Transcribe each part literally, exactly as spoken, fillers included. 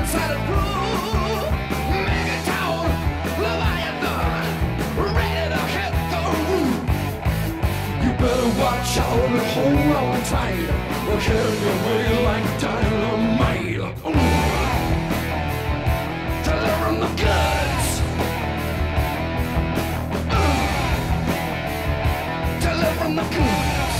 one-sided proof. Megaton, Leviathan, ready to hit the roof. You better watch out and hold on tight. We'll carry your way like dynamite. Ooh. Delivering the goods. Uh. Delivering the goods.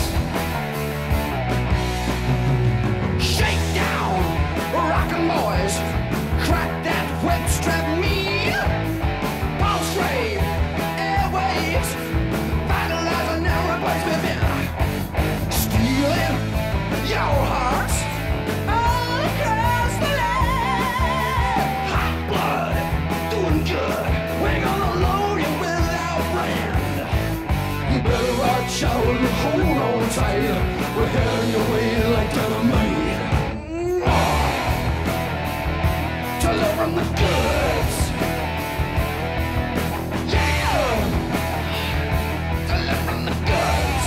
Shake down, rockin' boys. Crack that whip, strap me. Pulse rate, airwaves. Vitalizing and replace me bin. Stealing your hearts all across the land. Hot blood, doing good. We're gonna load you with our brand. You better watch out and hold on tight. We're heading your way like dynamite. Delivering the goods. Yeah! Delivering the goods.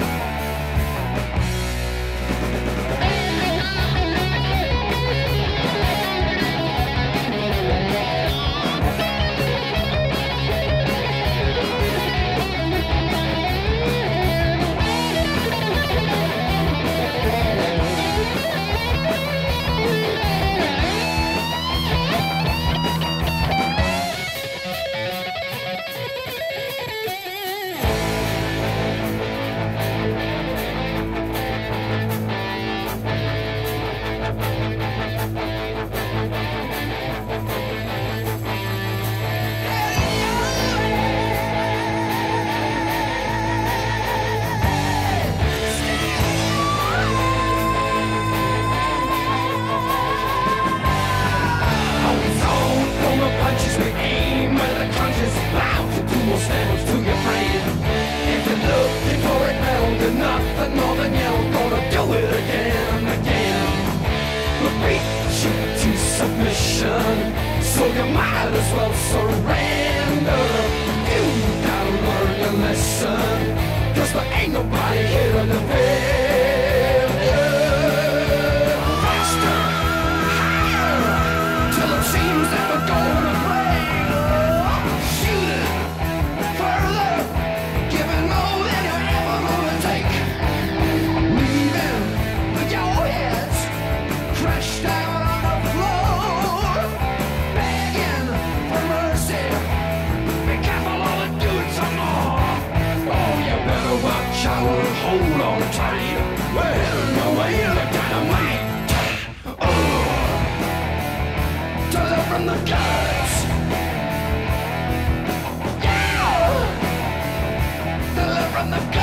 So you might as well surrender. You gotta learn your lesson, 'cause there ain't nobody here to defend you. Faster, higher, till it seems that we're gonna break. Shoot it further, giving more than you're ever gonna take. Leaving your heads crashed down on the floor, begging for mercy. Be careful or they'll do it some more. Oh, you better watch out and hold on tight. We're heading your way like dynamite. Oh, delivering the goods. Yeah, delivering the goods.